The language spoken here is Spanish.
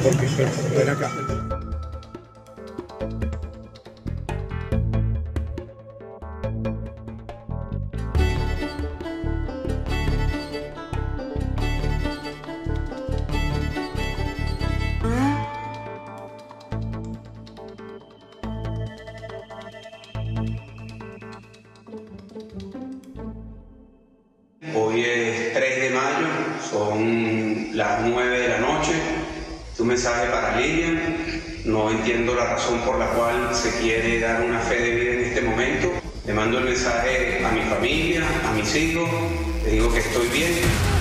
porque ven acá. Hoy es 3 de mayo, son las 9 de la noche. Un mensaje para Lilian. No entiendo la razón por la cual se quiere dar una fe de vida en este momento. Le mando el mensaje a mi familia, a mis hijos. Le digo que estoy bien.